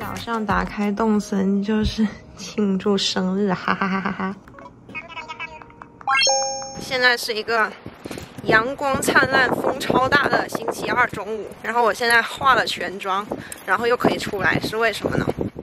早上打开动森就是庆祝生日，哈哈哈哈哈！现在是一个阳光灿烂、风超大的星期二中午，然后我现在化了全妆，然后又可以出来，是为什么呢？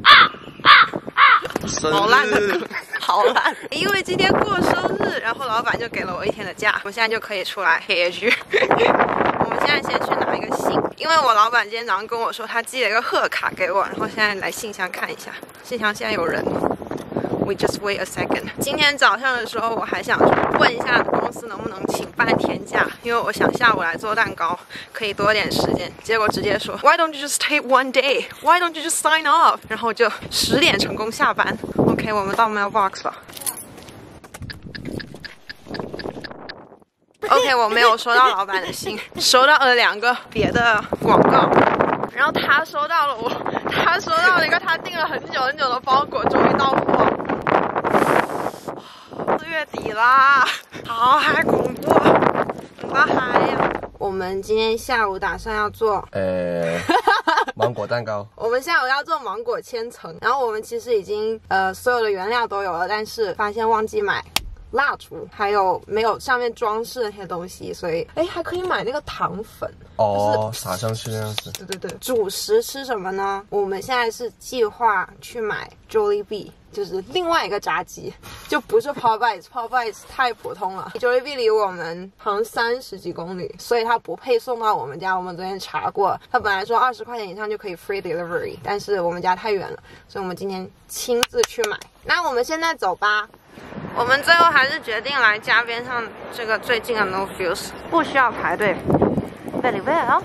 好烂的梗，好烂！因为今天过生日，然后老板就给了我1天的假，我现在就可以出来黑剧。我们现在先去拿一个信，因为我老板今天早上跟我说他寄了一个贺卡给我，然后现在来信箱看一下，信箱现在有人。We just wait a second。今天早上的时候，我还想问一下公司能不能请半天假，因为我想下午来做蛋糕，可以多点时间。结果直接说 Why don't you just take one day? Why don't you just sign off? 然后就10点成功下班。OK， 我们到 mailbox 吧。OK， 我没有收到老板的信，收到了2个别的广告。然后他收到了一个他订了很久很久的包裹，终于到货。4月底啦，好嗨恐怖，怎么嗨呀？我们今天下午打算要做芒果蛋糕。 我们下午要做芒果千层，然后我们其实已经所有的原料都有了，但是发现忘记买蜡烛，还有没有上面装饰那些东西，所以还可以买那个糖粉哦，撒上去那样子。 对，主食吃什么呢？我们现在是计划去买 Jollibee， 就是另外一个炸鸡，就不是 Popeyes，Popeyes Popeyes 太普通了。Jollibee 离我们好像30几公里，所以它不配送到我们家。我们昨天查过，它本来说20块钱以上就可以 free delivery， 但是我们家太远了，所以我们今天亲自去买。那我们现在走吧。我们最后还是决定来家边上这个最近的 No Frills， 不需要排队。Very well。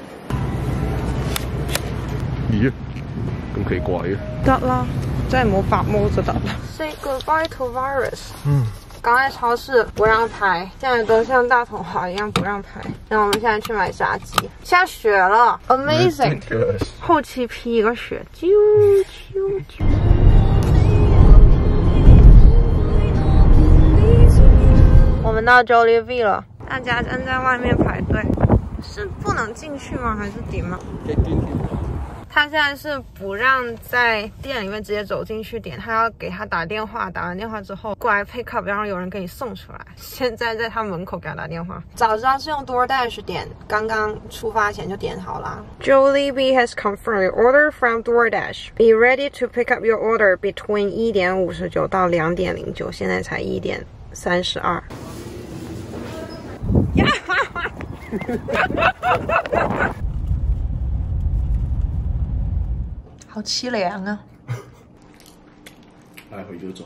咦，咁奇怪嘅？ 得啦，真係冇發毛就得啦。Say goodbye to virus。剛在超市不讓排，現在都像大統華一樣不讓排。然後我們現在去買炸雞，下雪了 ，Amazing！ 後期披一個雪，啾啾啾。我们到 Jollibee 了，大家正在外面排队，是不能进去吗？还是点吗？可以进去。他现在是不让在店里面直接走进去点，他要给他打电话，打完电话之后过来 pick up， 然后有人给你送出来。现在在他门口给他打电话。早知道是用 DoorDash 点，刚刚出发前就点好了。Jollibee has confirmed order from DoorDash. Be ready to pick up your order between 1点59到2点09，现在才1点32。好凄凉啊！ 来回就走。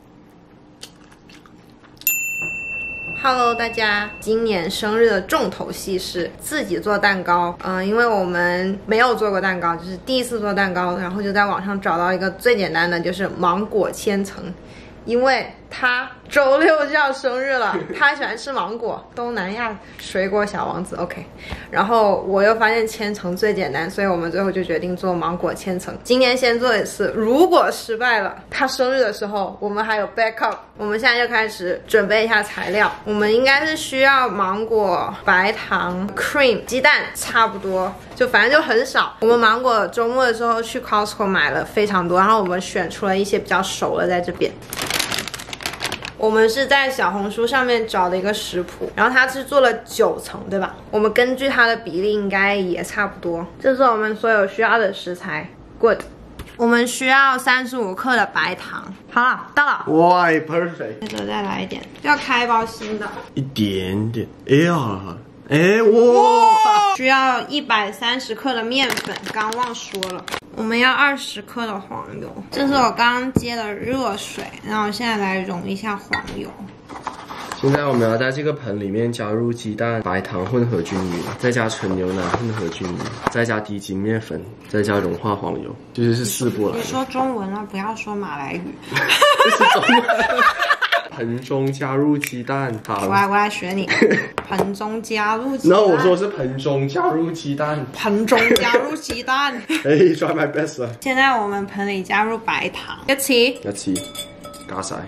Hello， 大家，今年生日的重头戏是自己做蛋糕。因为我们没有做过蛋糕，就是第一次做蛋糕，然后就在网上找到一个最简单的，就是芒果千层。因为他周6就要生日了，他喜欢吃芒果，东南亚水果小王子 OK。然后我又发现千层最简单，所以我们最后就决定做芒果千层。今天先做一次，如果失败了，他生日的时候我们还有 backup。我们现在就开始准备一下材料，我们应该是需要芒果、白糖、cream、鸡蛋，差不多，就反正就很少。我们芒果周末的时候去 Costco 买了非常多，然后我们选出了一些比较熟的在这边。我们是在小红书上面找的一个食谱，然后它是做了9层，对吧？我们根据它的比例应该也差不多。这是我们所有需要的食材 ，Good。我们需要35克的白糖。好了，到了。 哇 ，perfect。 接着再来一点，要开一包新的。 一点点，哎呀，哇！ 需要130克的面粉，刚忘说了。我们要20克的黄油，这是我刚刚接的热水，然后现在来溶一下黄油。 现在我们要在这个盆里面加入鸡蛋、白糖混合均匀，再加纯牛奶混合均匀，再加低筋面粉，再加融化黄油，就是4步来。 你说中文了，不要说马来语。 这是中文。盆中加入鸡蛋，好， 我来学你。盆中加入鸡蛋。 然后我说是盆中加入鸡蛋。 盆中加入鸡蛋。 try my best。 现在我们盆里加入白糖，一起， 加晒，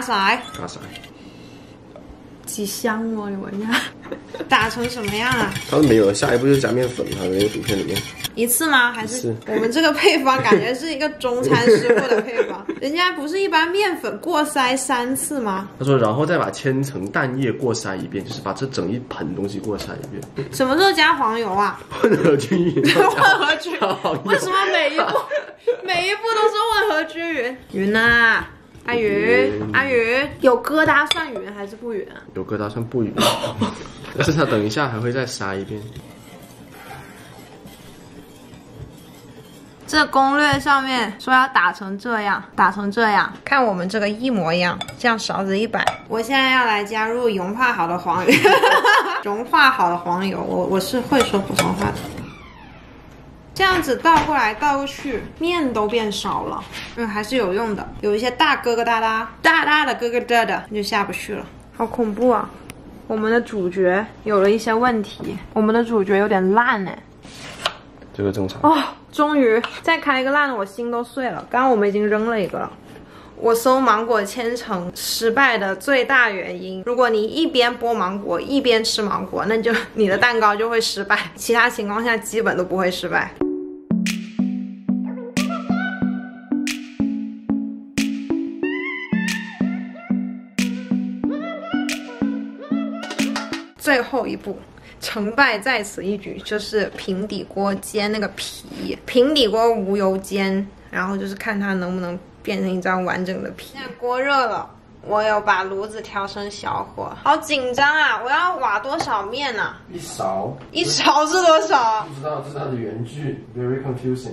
几香哦，你闻一下。打成什么样啊？ 它没有，下一步就是加面粉，它那个薯片里面。 一次吗？还是一次我们这个配方感觉是一个中餐师傅的配方？人家不是一般面粉过筛3次吗？ 他说，然后再把千层蛋液过筛一遍，就是把这整一盆东西过筛一遍。 什么时候加黄油啊？ 混合均匀。 混合均匀？为什么每一步都是混合均匀？匀呐，阿云，阿云，有疙瘩算匀还是不匀啊？ 有疙瘩算不匀，但是他等一下还会再筛一遍。 这攻略上面说要打成这样，打成这样，看我们这个一模一样，这样勺子一摆。我现在要来加入融化好的黄油，融化好的黄油，我是会说普通话的。这样子倒过来倒过去，面都变少了，还是有用的。有一些大疙疙瘩瘩、大大的疙疙瘩瘩就下不去了，好恐怖啊！我们的主角有了一些问题，我们的主角有点烂哎。 这个正常哦，终于再开一个烂的，我心都碎了。刚刚我们已经扔了一个了。我搜芒果千层失败的最大原因，如果你一边剥芒果一边吃芒果，那就你的蛋糕就会失败，其他情况下基本都不会失败。最后一步。成败在此一举，就是平底锅煎那个皮，平底锅无油煎，然后就是看它能不能变成一张完整的皮。现在锅热了，我有把炉子调成小火，好紧张啊！我要挖多少面啊？ 一勺， 一勺是多少啊？ 不知道，这是它的原句 ，very confusing。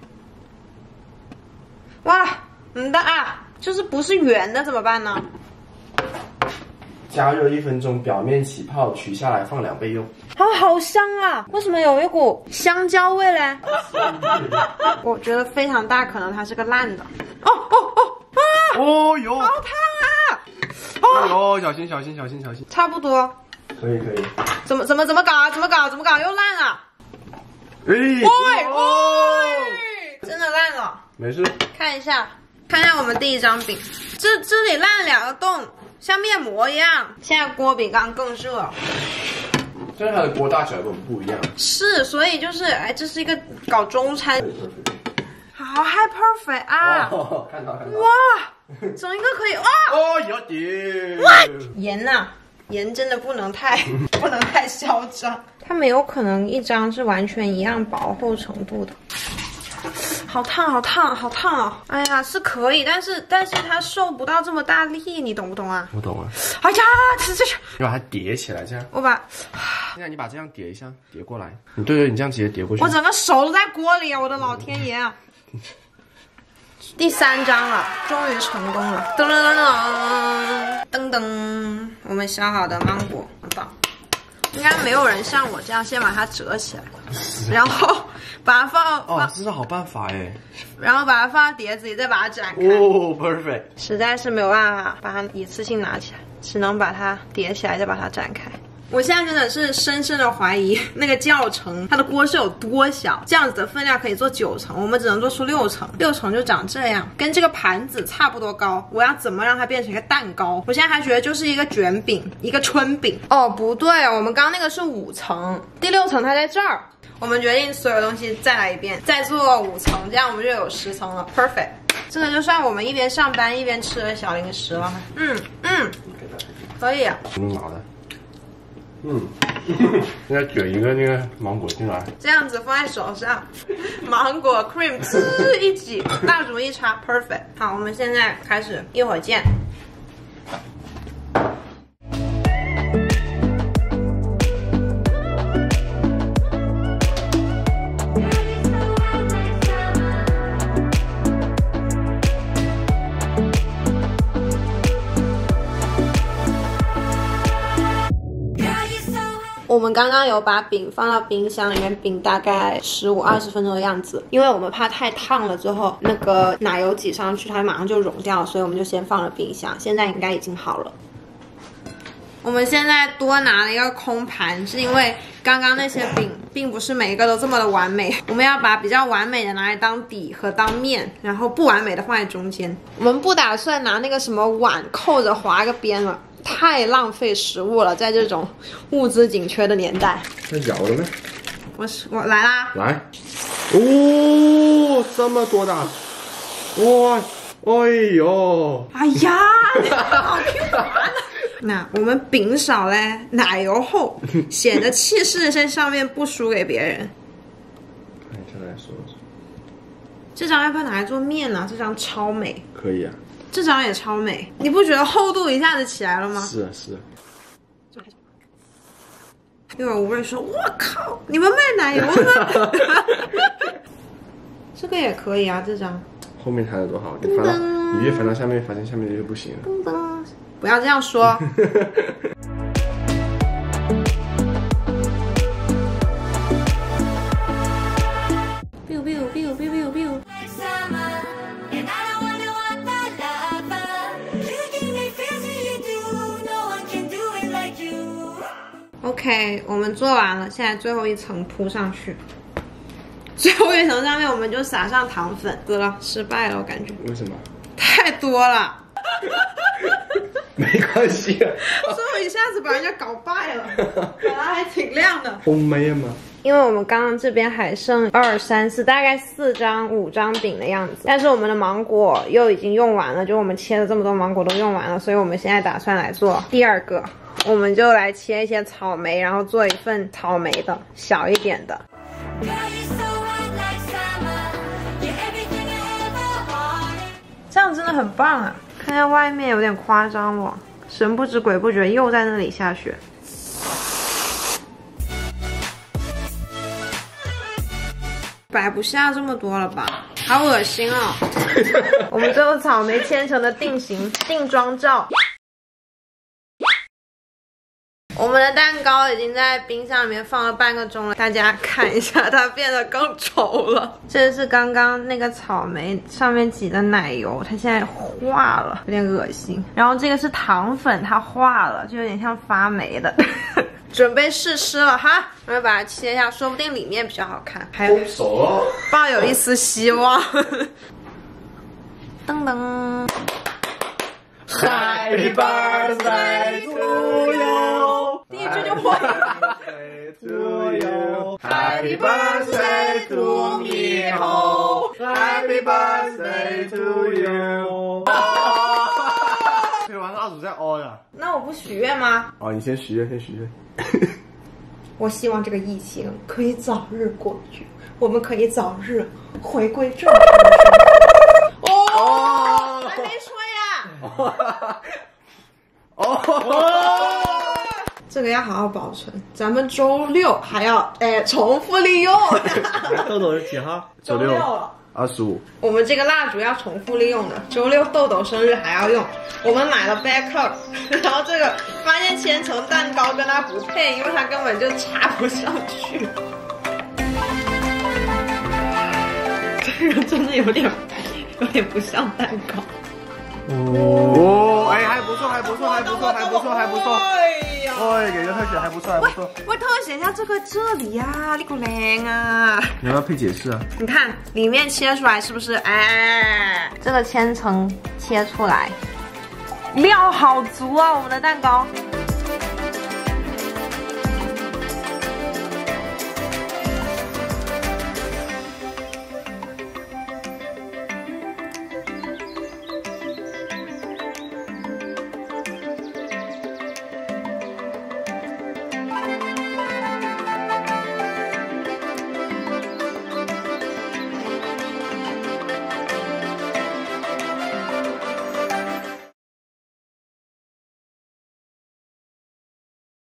哇，的啊，就是不是圆的怎么办呢？ 加热1分钟，表面起泡，取下来放2倍用。 好香啊！为什么有一股香蕉味嘞？我觉得非常大可能它是个烂的。 哦哟， 好烫啊！ 哦哟，小心小心小心小心。 差不多。 可以可以。 怎么搞啊？怎么搞又烂了？ 哎， 真的烂了。 没事。 看一下我们第一张饼，这里烂了2个洞。像面膜一样，现在锅比刚刚更热， 但是它的锅大小跟我们不一样。 是，所以就是这是一个搞中餐，好 high perfect 啊！ 哦、看到。 哇，整一个可以哇！ 哦，有点。 盐呐，盐真的不能太嚣张，它没有可能一张是完全一样薄厚程度的。好烫啊！哎呀，是可以，但是它受不到这么大力，你懂不懂啊？ 我懂啊。 哎呀，这你把它叠起来，这样。 我把， 现在你把这样叠一下，叠过来。对，你这样直接叠过去。 我整个手都在锅里啊！我的老天爷啊！第3张了，终于成功了！噔噔噔噔噔噔，我们削好的芒果放。应该没有人像我这样先把它折起来，然后把它放哦，这是好办法耶。 然后把它放到碟子里，再把它展开。 哦 ，perfect。 实在是没有办法把它一次性拿起来，只能把它叠起来，再把它展开。我现在真的是深深的怀疑那个教程它的锅是有多小，这样子的分量可以做9层，我们只能做出6层，6层就长这样，跟这个盘子差不多高。我要怎么让它变成一个蛋糕？我现在还觉得就是一个卷饼，一个春饼。哦，不对，我们刚刚那个是5层，第6层它在这儿。我们决定所有东西再来一遍，再做5层，这样我们就有10层了 ，perfect。这个就算我们一边上班一边吃的小零食了。可以啊。 挺好的。现在卷一个那个芒果进来， 这样子放在手上，芒果 cream 滋一挤，蜡烛一插 ，perfect。好，我们现在开始，一会儿见。我们刚刚有把饼放到冰箱里面冰大概15-20分钟的样子，因为我们怕太烫了之后那个奶油挤上去它马上就融掉，所以我们就先放了冰箱。现在应该已经好了。我们现在多拿了一个空盘，是因为刚刚那些饼并不是每一个都这么的完美，我们要把比较完美的拿来当底和当面，然后不完美的放在中间。我们不打算拿那个什么碗扣着划个边了。太浪费食物了，在这种物资紧缺的年代。 那摇了呢？ 我来啦！ 来，哦，这么多的，哇，哎呦， 哎呀，好频繁啊！那我们饼少嘞，奶油厚，显得气势在上面不输给别人。 看一下来说， 这张要不要拿来做面呢？这张超美， 可以啊， 这张也超美，你不觉得厚度一下子起来了吗？ 是啊是啊。 一会儿吴瑞说：“我靠，你们卖奶油的？”这个也可以啊，这张。 后面弹的多好，你翻到，你越翻到下面，发现下面就不行了。 噔噔，不要这样说。biu biu biu biu biu biu。OK， 我们做完了，现在最后一层铺上去。最后一层上面我们就撒上糖粉，死了，失败了，我感觉。 为什么？ 太多了。 没关系啊。 所以我一下子把人家搞败了，本来还挺亮的。 红梅嘛。 因为我们刚刚这边还剩2、3、4，大概4张、5张饼的样子，但是我们的芒果又已经用完了，就我们切的这么多芒果都用完了，所以我们现在打算来做第二个，我们就来切一些草莓，然后做一份草莓的小一点的。这样真的很棒啊！看看外面有点夸张哦，神不知鬼不觉又在那里下雪。摆不下这么多了吧？好恶心哦！我们最后草莓切成的定妆照。我们的蛋糕已经在冰箱里面放了半个钟了，大家看一下，它变得更稠了。这是刚刚那个草莓上面挤的奶油，它现在化了，有点恶心。然后这个是糖粉，它化了，就有点像发霉的。准备试吃了哈，我们把它切一下，说不定里面比较好看。还有熟了， 抱有一丝希望。噔噔。 Happy birthday to you， 第一句就破。 Happy birthday to me Happy birthday to you。可以玩蜡烛再凹呀。 那我不许愿吗？ 哦，你先许愿，先许愿。 我希望这个疫情可以早日过去，我们可以早日回归正常。哦，还没吹呀！这个要好好保存，咱们周6还要重复利用。 豆豆是几号？ 周6了。 25。 我们这个蜡烛要重复利用的，周6豆豆生日还要用。我们买了 backup， 然后这个发现千层蛋糕跟它不配，因为它根本就插不上去。这个真的有点不像蛋糕。 哦，哎，还不错，还不错，还不错，还不错，还不错。 哎呀， 哎，给个特写还不错，还不错。 喂，特写一下这个这里呀，你个靓啊！ 你要不要配解释啊？ 你看里面切出来是不是？哎，这个千层切出来，料好足啊，我们的蛋糕。